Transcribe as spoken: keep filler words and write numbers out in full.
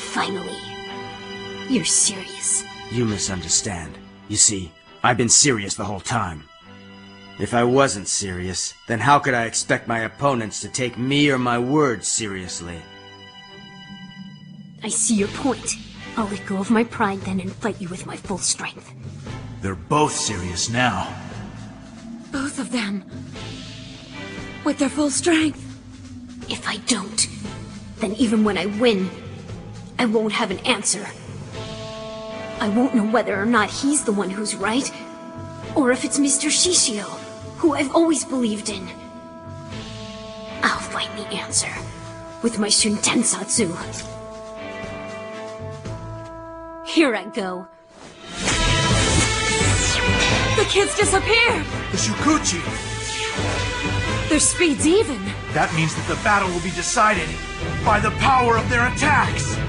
Finally. You're serious. You misunderstand. You see, I've been serious the whole time. If I wasn't serious, then how could I expect my opponents to take me or my words seriously? I see your point. I'll let go of my pride then and fight you with my full strength. They're both serious now. Both of them. With their full strength. If I don't, then even when I win, I won't have an answer. I won't know whether or not he's the one who's right, or if it's Mister Shishio, who I've always believed in. I'll find the answer with my Shuntensatsu. Here I go. The kids disappear! The Shukuchi! Their speed's even. That means that the battle will be decided by the power of their attacks!